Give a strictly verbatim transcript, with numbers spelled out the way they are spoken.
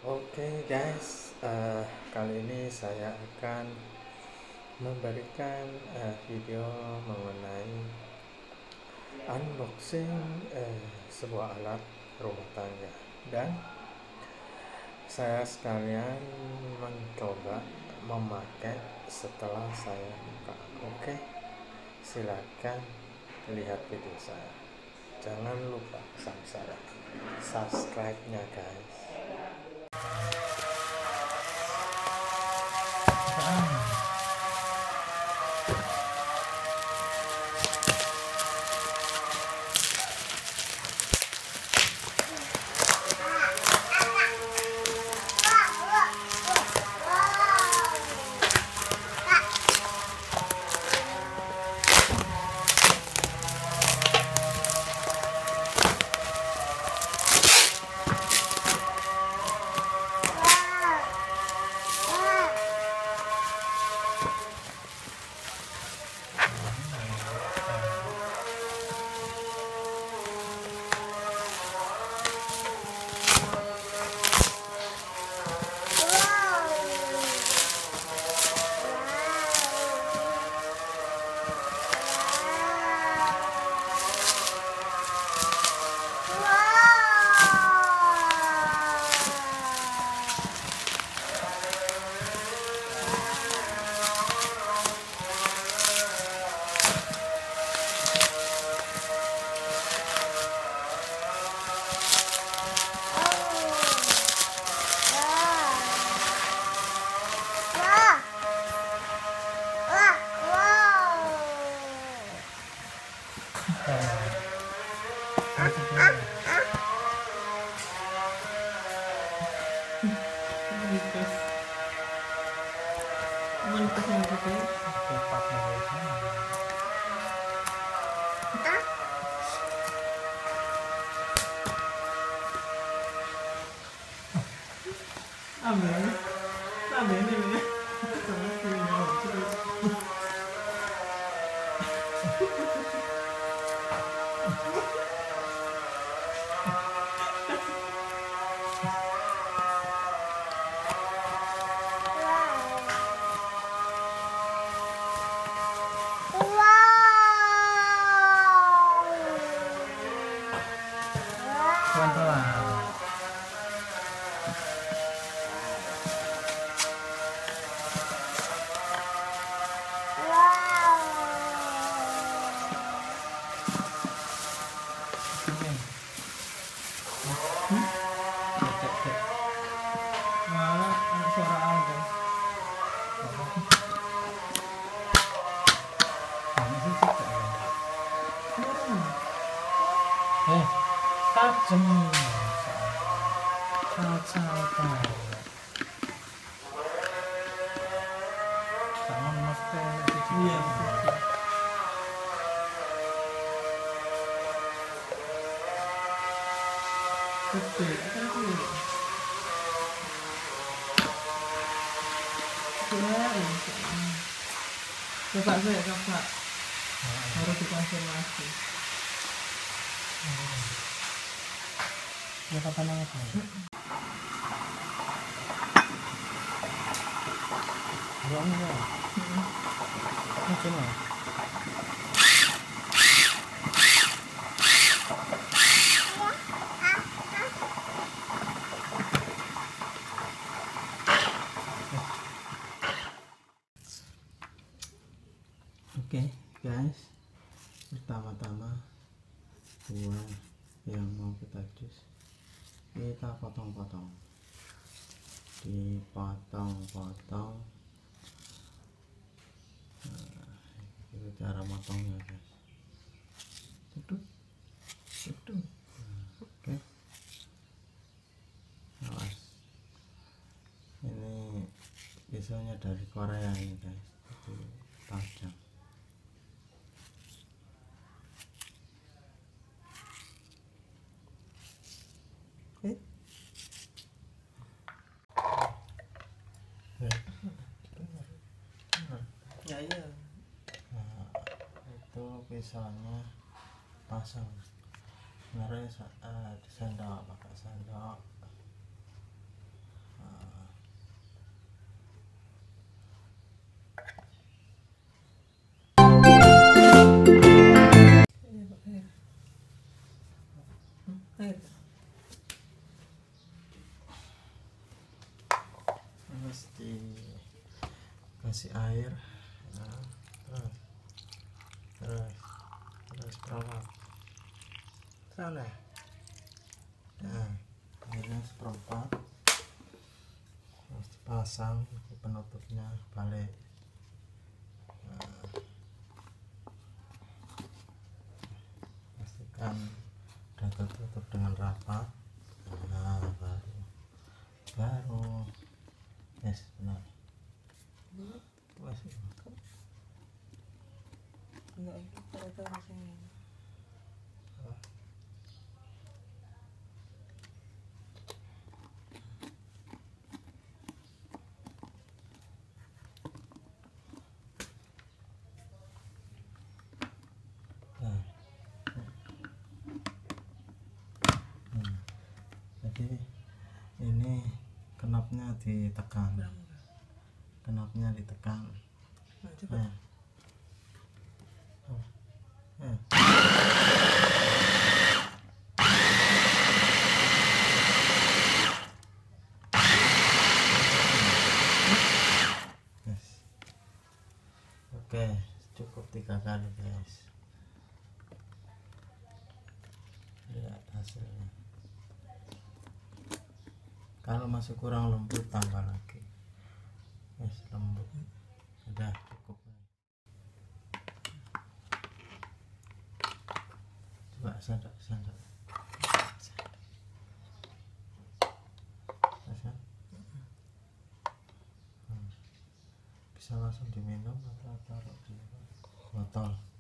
Oke guys, eh, kali ini saya akan memberikan eh, video mengenai unboxing eh, sebuah alat rumah tangga, dan saya sekalian mencoba memakai setelah saya buka. Oke, silakan lihat video saya. Jangan lupa subscribe-nya guys. Amin. Amin ini. Pelan-pelan. Malah suara ada. Eh, tajam. Kaca-kaca. Sama mesti iya. Oke, oke. Coba saya coba harus dikonfirmasi. Ya kapan apa? Belum ya. Mungkin ya. Oke okay, guys, pertama-tama buah yang mau kita jus kita potong-potong, dipotong-potong. Nah, itu cara motongnya guys. Itu itu nah, oke okay. Awas, ini pisaunya dari Korea ini guys, itu tajam. Eh. Ya iya. Nah, itu pisaunya pasang. Sebenarnya uh, di sendok, pakai sendok. terus dikasih air, nah, terus terus terus perempat sana, nah airnya seperempat, terus dipasang penutupnya balik. Nah, pastikan udah tertutup dengan rapat. Nah, baru baru yes, benar. Wes Enggak, itu ternyata rasanya. nah. Hmm. Jadi ini kenapnya ditekan, kenapnya ditekan. Nah, coba. Nah. Oh. Eh. Yes. Oke, cukup tiga kali guys. Lihat hasilnya. Kalau masih kurang lembut tambah lagi. Yes, lembut. Udah cukup. Coba sandok sandok. Hmm. Bisa langsung diminum atau taruh di botol.